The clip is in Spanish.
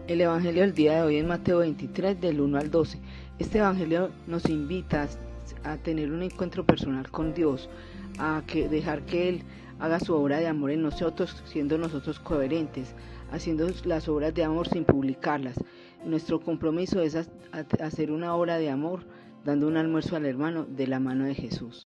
El Evangelio del día de hoy es Mateo 23, del 1 al 12. Este Evangelio nos invita a tener un encuentro personal con Dios, dejar que Él haga su obra de amor en nosotros, siendo nosotros coherentes, haciendo las obras de amor sin publicarlas. Nuestro compromiso es hacer una obra de amor, dando un almuerzo al hermano de la mano de Jesús.